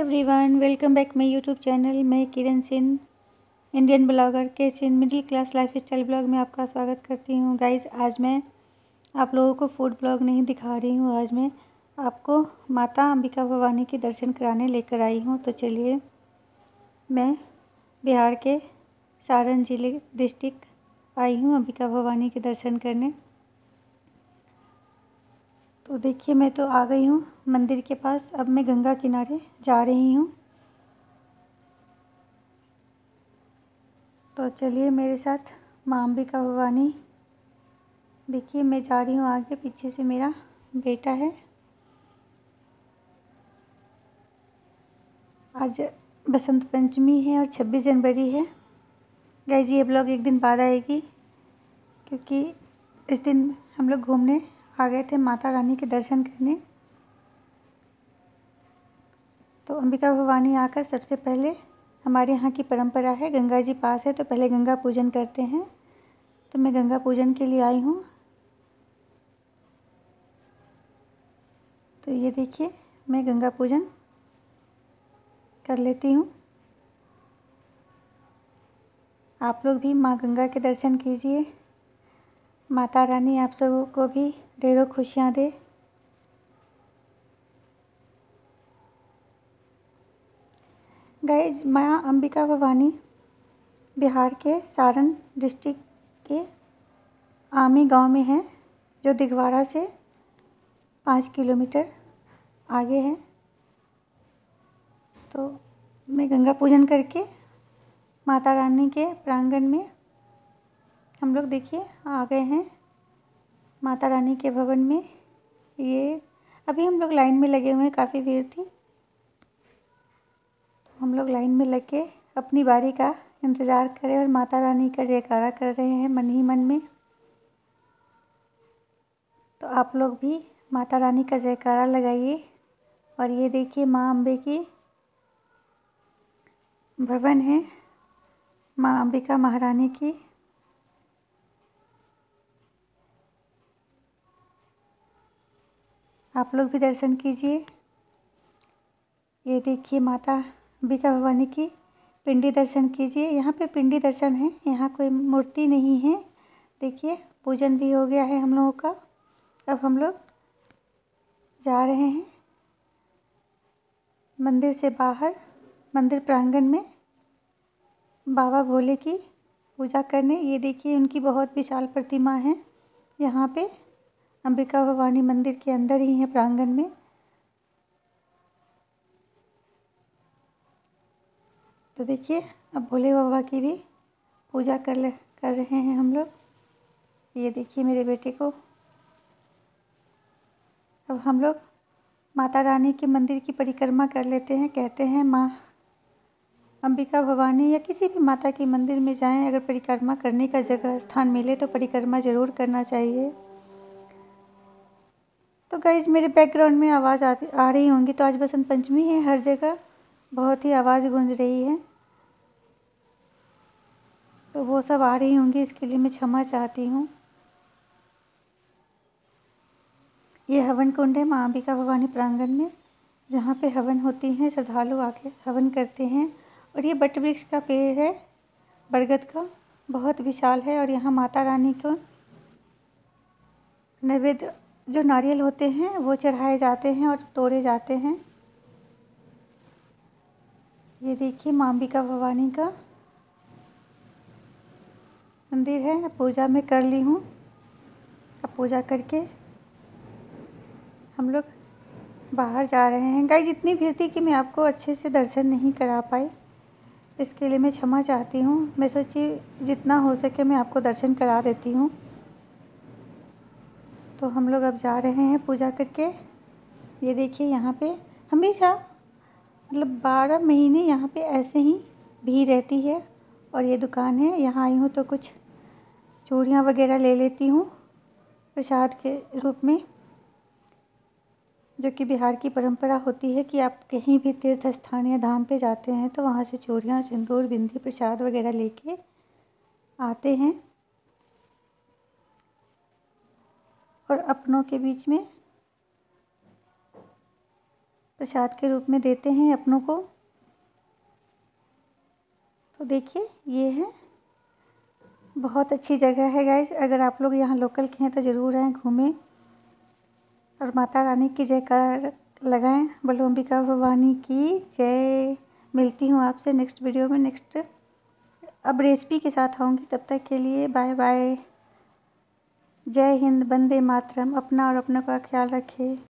Everyone, welcome back my YouTube channel. मैं Kiran Singh, Indian blogger K Singh middle class lifestyle blog में आपका स्वागत करती हूँ। गाइस, आज मैं आप लोगों को फूड ब्लॉग नहीं दिखा रही हूँ। आज मैं आपको माता अंबिका भवानी के दर्शन कराने लेकर आई हूँ। तो चलिए, मैं बिहार के सारण जिले डिस्ट्रिक्ट आई हूँ अंबिका भवानी के दर्शन करने। तो देखिए, मैं तो आ गई हूँ मंदिर के पास। अब मैं गंगा किनारे जा रही हूँ। तो चलिए मेरे साथ माँ अंबिका भवानी। देखिए, मैं जा रही हूँ आगे, पीछे से मेरा बेटा है। आज बसंत पंचमी है और 26 जनवरी है। गाइस, ये ब्लॉग एक दिन बाद आएगी क्योंकि इस दिन हम लोग घूमने आ गए थे माता रानी के दर्शन करने। तो अंबिका भवानी आकर सबसे पहले, हमारे यहाँ की परंपरा है, गंगा जी पास है तो पहले गंगा पूजन करते हैं। तो मैं गंगा पूजन के लिए आई हूँ। तो ये देखिए, मैं गंगा पूजन कर लेती हूँ। आप लोग भी माँ गंगा के दर्शन कीजिए। माता रानी आप सबों को भी ढेरों खुशियाँ दे। गाइस, माँ अंबिका भवानी बिहार के सारण डिस्ट्रिक्ट के आमी गांव में है, जो दिघवाड़ा से 5 किलोमीटर आगे है। तो मैं गंगा पूजन करके माता रानी के प्रांगण में हम लोग देखिए आ गए हैं माता रानी के भवन में। ये अभी हम लोग लाइन में लगे हुए हैं, काफ़ी भीड़ थी। तो हम लोग लाइन में लग के अपनी बारी का इंतज़ार करें और माता रानी का जयकारा कर रहे हैं मन ही मन में। तो आप लोग भी माता रानी का जयकारा लगाइए। और ये देखिए, माँ अम्बे की भवन है, माँ अंबिका महारानी की। आप लोग भी दर्शन कीजिए। ये देखिए, माता अंबिका भवानी की पिंडी दर्शन कीजिए। यहाँ पे पिंडी दर्शन है, यहाँ कोई मूर्ति नहीं है। देखिए, पूजन भी हो गया है हम लोगों का। अब हम लोग जा रहे हैं मंदिर से बाहर, मंदिर प्रांगण में बाबा भोले की पूजा करने। ये देखिए, उनकी बहुत विशाल प्रतिमा है यहाँ पे। अंबिका भवानी मंदिर के अंदर ही है प्रांगण में। तो देखिए, अब भोले बाबा की भी पूजा कर रहे हैं हम लोग। ये देखिए मेरे बेटे को। अब हम लोग माता रानी के मंदिर की परिक्रमा कर लेते हैं। कहते हैं माँ अंबिका भवानी या किसी भी माता के मंदिर में जाएं, अगर परिक्रमा करने का जगह स्थान मिले तो परिक्रमा ज़रूर करना चाहिए। तो गाइज, मेरे बैकग्राउंड में आवाज़ आ रही होंगी। तो आज बसंत पंचमी है, हर जगह बहुत ही आवाज़ गूंज रही है, तो वो सब आ रही होंगी, इसके लिए मैं क्षमा चाहती हूँ। ये हवन कुंड है माँ अंबिका भवानी प्रांगण में, जहाँ पे हवन होती हैं, श्रद्धालु आके हवन करते हैं। और ये बट वृक्ष का पेड़ है, बरगद का, बहुत विशाल है। और यहाँ माता रानी को नैवेद्य, जो नारियल होते हैं, वो चढ़ाए जाते हैं और तोड़े जाते हैं। ये देखिए, माँ अंबिका भवानी का मंदिर है। पूजा मैं कर ली हूँ। अब पूजा करके हम लोग बाहर जा रहे हैं। गाइस, इतनी भीड़ थी कि मैं आपको अच्छे से दर्शन नहीं करा पाई, इसके लिए मैं क्षमा चाहती हूँ। मैं सोची जितना हो सके मैं आपको दर्शन करा देती हूँ। तो हम लोग अब जा रहे हैं पूजा करके। ये देखिए, यहाँ पे हमेशा मतलब 12 महीने यहाँ पे ऐसे ही भीड़ रहती है। और ये दुकान है, यहाँ आई हूँ तो कुछ चूड़ियाँ वगैरह ले लेती हूँ प्रसाद के रूप में, जो कि बिहार की परंपरा होती है कि आप कहीं भी तीर्थ स्थान या धाम पे जाते हैं तो वहाँ से चूड़ियाँ, सिंदूर, बिंदी, प्रसाद वगैरह लेके आते हैं और अपनों के बीच में प्रसाद के रूप में देते हैं अपनों को। तो देखिए ये है, बहुत अच्छी जगह है गाइस। अगर आप लोग यहाँ लोकल के हैं तो ज़रूर आएँ, घूमें और माता रानी की जयकार लगाएं। बोलो अंबिका भवानी की जय। मिलती हूँ आपसे नेक्स्ट वीडियो में, नेक्स्ट अब रेसिपी के साथ आऊँगी। तब तक के लिए बाय बाय। जय हिंद, वंदे मातरम। अपना और अपनों का ख्याल रखें।